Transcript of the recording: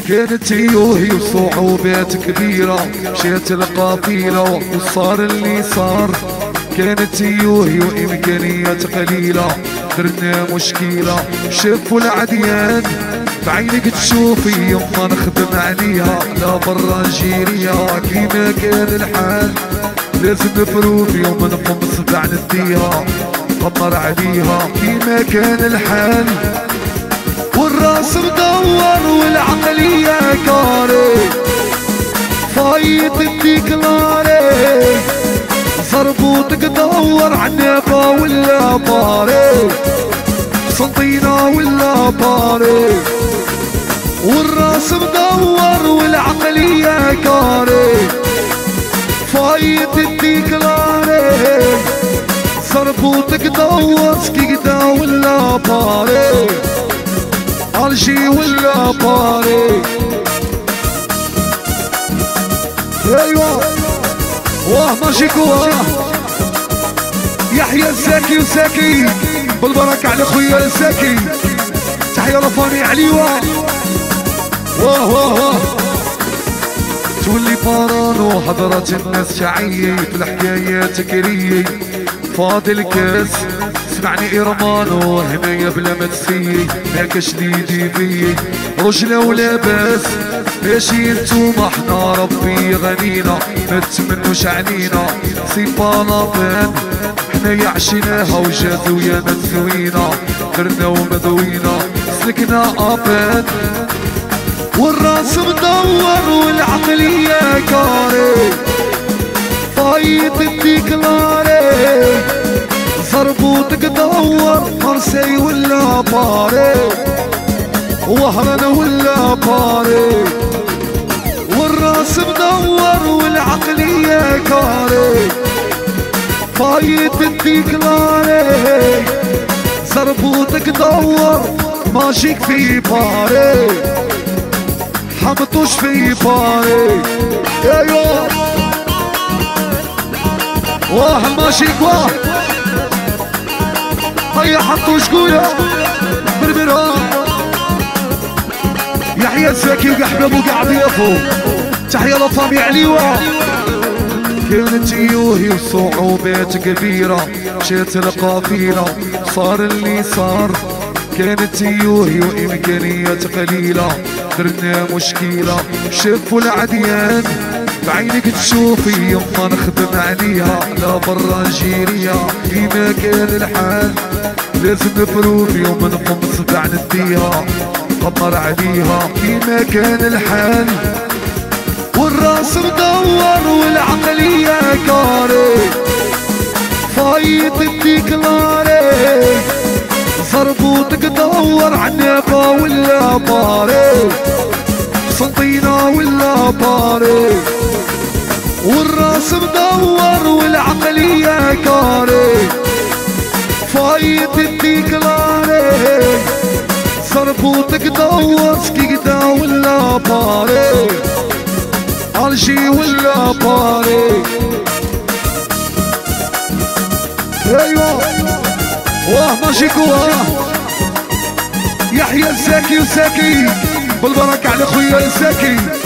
كانت يوهي وصعوبات كبيرة، مشيت القافلة وصار اللي صار. كانت يوهي وإمكانيات قليلة، درنا مشكلة شافوا العديان. بعينك تشوفي يما نخدم عليها، لا برا نجيريها كيما كان الحال. لازم نفرو في يوم نقوم صدع نديها، قمر عليها كيما كان الحال. والراس مدور والعقلية كاري، فايت الديكلاري. زربوطك دور عنابة ولا باري، سنطينة ولا باري. والراس مدور والعقلية كاري، فايت الديكلاري. زربوطك دور سكيكدا ولا باري، الجي ولا باري. ايوه واه ماجيك واه يحيى الزاكي وساكي، بالبركة على خويا الزاكي. تحية لفاني عليوة. واه واه واه تولي بارانو حضرات الناس شعيت، الحكايات كريي فاضل كاس. سمعني إرمانو هنايا بلا ما تسيي، ماكاش ليدي بيي رجلة ولا باس. ماشي انتوما حنا ربي غنينا، ما تمنوش علينا سي بالابان. حنايا عشيناها وجات ويانا تزوينا، درنا ومدوينا سلكنا ابان. والراس مدور والعقلية كاري، فايت الديكلاري. زربوطك دور مرسي ولا باري، وهران ولا باري. والراس مدور والعقلية كاري، فايت الديكلاري. زربوطك دور ماجيك في باري، حمطوش في باري. ايوه واه ماجيك واه هيا حطوش قويا بربرها. يحيى الزاكي وقحبابو قاعد يفو. تحية لفامي عليوة. كانت يوهي وصعوبات كبيرة، مشيت القافلة صار اللي صار. كانت يوهي وإمكانيات قليلة، درنا مشكلة شافوا العديان. بعينك تشوفي يما نخدم عليها، لا برا نجيريها كيما كان الحال. لازم نفرو في يوم نقوم صدع نديها، قمر عليها كيما كان الحال. والراس مدور والعقلية كاري، فايت الديكلاري. زربوطك دور عنابة ولا باري، سنطينة ولا باري. والراس مدور والعقلية كاري، فايت الديكلاري. زربوطك دور سكيكدا ولا باري، الجي ولا باري. ايوه واه ماجيك واه يحيى الزاكي وساكي، بالبركة على خويا الزاكي.